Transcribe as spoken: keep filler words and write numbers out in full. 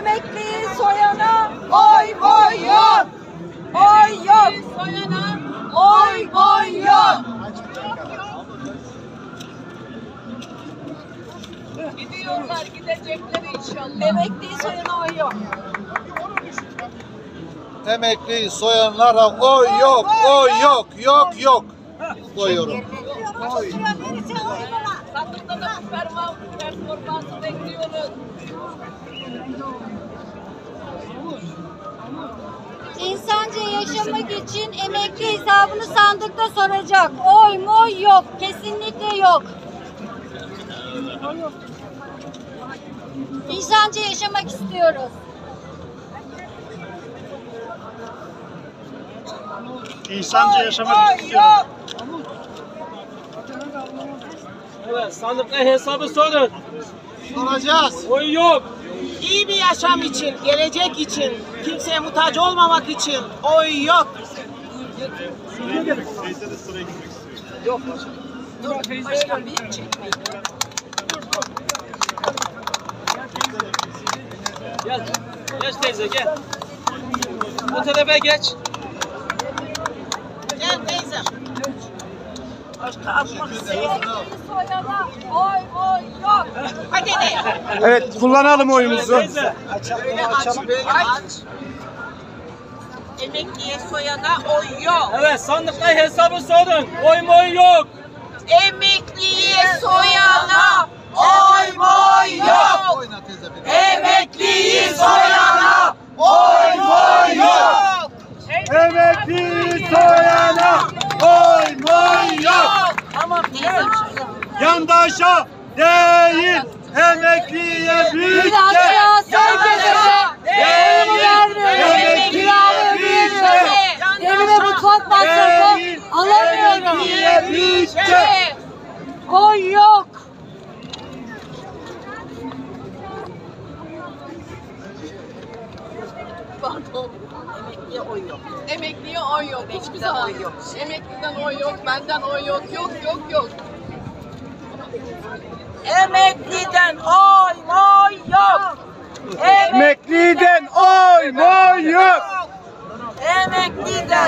Emekliyi soyana oy oy yok. Oy yok. Soyana Oy oy yok. gidiyorlar, gidecekler inşallah. Emekliyi soyana oy yok. Emekliyi soyanlara oy yok, oy yok, yok yok. Koyuyorum. Sandıkta da performans, performansı bekliyoruz. İnsanca yaşamak için emekli hesabını sandıkta soracak. Oy moy yok. Kesinlikle yok. İnsanca yaşamak istiyoruz. İnsanca yaşamak istiyorum. Evet, sandıkta hesabı sorun. Soracağız. Oy yok. İyi bir yaşam için, gelecek için, kimseye muhtaç olmamak için oy yok. Dur, başkan bir çekmeyin. Gel. Geç teyze gel. Bu tarafa geç. Gel teyzem. Başka atmak isteyen. Emekliyi soyana oy oy yok. Hadi ne? Evet, kullanalım oyumuzu. Teyze. Böyle aç, böyle aç. Emekliye soyana oy yok. Evet, sandıkta hesabı sorun. Oy moy yok. Emekliye soyana oy moy yok. Oyna teyze bir. Emekliyi soyana oy moy yok. Emekli soyana oy moy yok. Tamam teyzem. Yandaşa değil, emekliye büyük Bir aşağı sevgilere evimi vermiyorum. Kiramı ödeyemiyorum. Evime mutfak masrafı alamıyorum. Emekliye büyük Oy yok. Pardon. Emekliye oy yok. Emekliye oy yok. Hiçbir Emekliden zaman. oy yok. Emekliden oy yok, benden oy yok. Yok yok yok. Emekliden oy moy yok. Emekliden oy moy yok. Emekliden